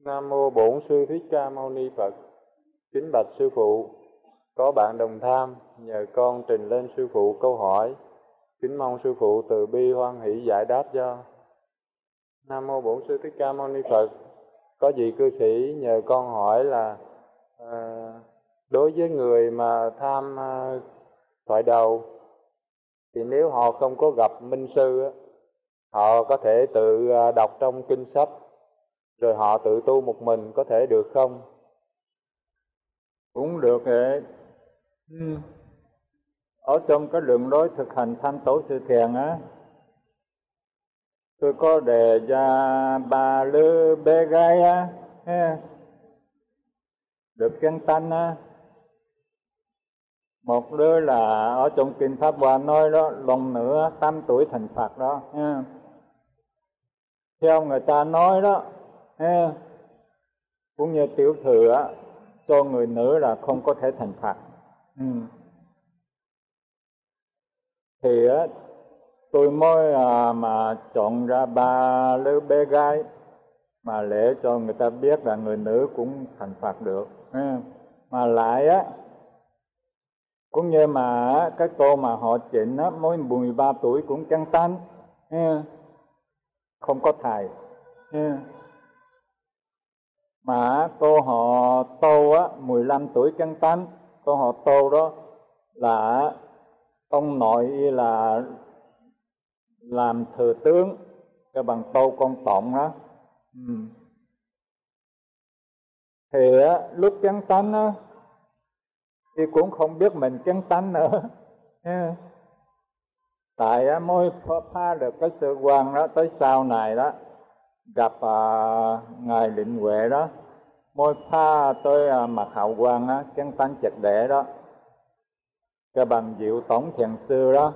Nam mô Bổn Sư Thích Ca Mâu Ni Phật. Kính bạch sư phụ, có bạn đồng tham nhờ con trình lên sư phụ câu hỏi, kính mong sư phụ từ bi hoan hỷ giải đáp cho. Nam mô Bổn Sư Thích Ca Mâu Ni Phật. Có vị cư sĩ nhờ con hỏi là đối với người mà tham thoại đầu thì nếu họ không có gặp minh sư, họ có thể tự đọc trong kinh sách rồi họ tự tu một mình, có thể được không? Cũng được vậy. Ở trong cái đường lối thực hành tham tổ sự thiền á, tôi có đề ra 3 lứa bé gái á, được chân tánh á. Một đứa là ở trong kinh Pháp Hoa nói đó, lần nữa 8 tuổi thành Phật đó. Theo người ta nói đó, cũng như tiểu thừa cho người nữ là không có thể thành Phật. Thì tôi mới mà chọn ra 3 đứa bé gái mà để cho người ta biết là người nữ cũng thành Phật được. Mà lại cũng như mà cái cô mà họ Trịnh mới 13 tuổi cũng chân tánh, không có thầy. Mà cô họ Tô 15 tuổi chân tánh. Cô họ Tô đó là ông nội là làm thừa tướng cái bằng Tô Công Tổng đó. Thì lúc chân tánh thì cũng không biết mình chân tánh nữa. Tại mới phá được cái sự quan đó, tới sau này đó gặp ngài Định Huệ đó, mới phá tới mặt hậu quan chân tánh triệt để đó, cái bằng Diệu Tổng Thiền Sư đó.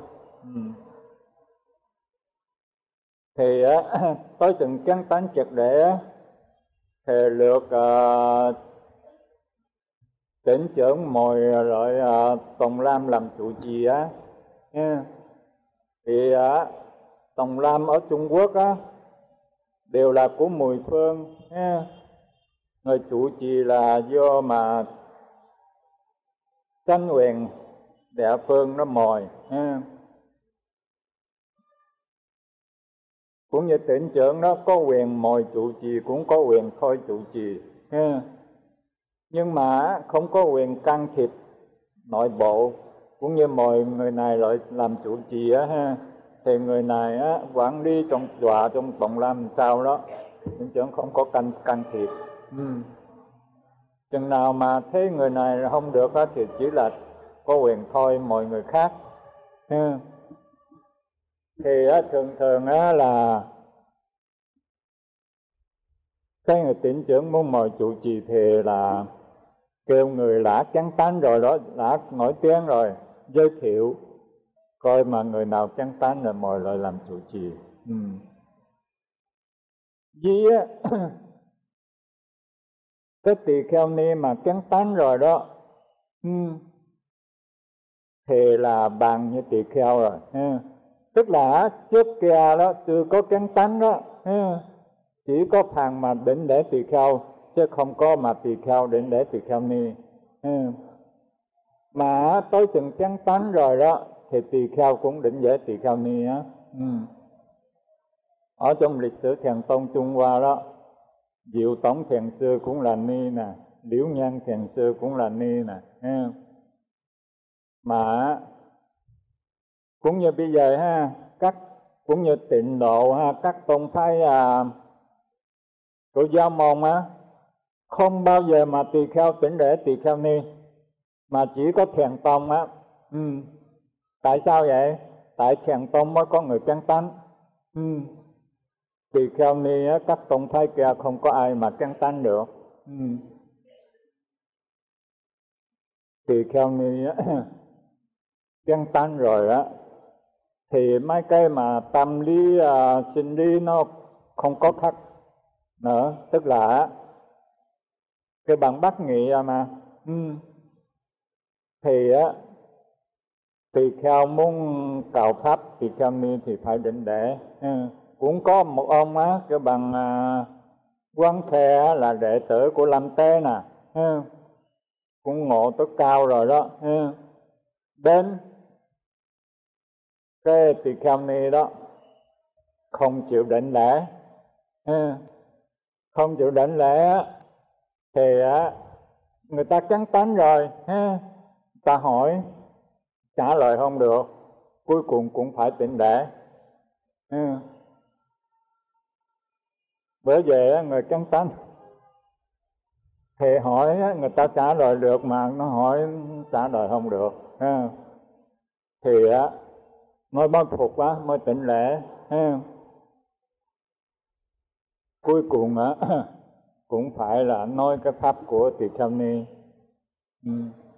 Thì tới từng chân tánh triệt để thì được tỉnh trưởng mời rồi Tòng Lam làm chủ trì á. Thì Tòng Lam ở Trung Quốc đều là của Mười Phương. Người chủ trì là do mà Chánh Huyền Địa Phương nó mời. Cũng như tỉnh trưởng đó có quyền mời chủ trì, cũng có quyền thôi chủ trì. Nhưng mà không có quyền can thiệp nội bộ. Cũng như mời người này lại làm chủ trì thì người này quản lý trong tòa, trong Tòng Lam sao đó, tỉnh trưởng không có can thiệp. Chừng nào mà thấy người này không được thì chỉ là có quyền thôi mời người khác. Thì thường thường là cái người tỉnh trưởng muốn mời chủ trì thì là kêu người đã chánh tánh rồi đó, đã nổi tiếng rồi, giới thiệu coi mà người nào chánh tánh rồi mời lại làm chủ trì. Vì cái tỳ kheo ni mà chánh tánh rồi đó thì là bằng như tỳ kheo rồi. Tức là trước kia đó chưa có chánh tánh đó, chỉ có phàn mà định để tỳ kheo, chứ không có mà tỳ kheo định để tỳ kheo ni. Mà tới chừng chánh tánh rồi đó thì tỳ kheo cũng định để tỳ kheo ni á. Ở trong lịch sử Thiền Tông Trung Hoa đó, Diệu Tổng Thiền Sư cũng là ni nè, Liễu Nhân Thiền Sư cũng là ni nè. Mà cũng như bây giờ cũng như Tịnh Độ các tông phái của giáo môn không bao giờ mà tỳ kheo tỉnh để tỳ kheo ni, mà chỉ có Thiền Tông Tại sao vậy? Tại Thiền Tông mới có người chân tánh. Tỳ kheo ni các tông phái kia không có ai mà chân tánh được. Tỳ kheo ni chân tánh rồi thì mấy cái mà tâm lý sinh lý nó không có khác nữa. Tức là cái bằng bát nghị mà thì tỳ kheo muốn cầu pháp tỳ kheo ni thì phải định để. Cũng có một ông cái bằng Quán Thề là đệ tử của Lâm Tế nè, cũng ngộ tới cao rồi đó. Đến cái Tỳ Kheo Ni đó không chịu đảnh lễ, không chịu đảnh lễ thì người ta trắng tánh rồi, ta hỏi trả lời không được, cuối cùng cũng phải đảnh lễ. Bởi vậy người trắng tánh thì hỏi người ta trả lời được, mà nó hỏi trả lời không được thì mới bất phục mới đảnh lễ. Cuối cùng cũng phải là nói cái pháp của Tỳ Kheo Ni.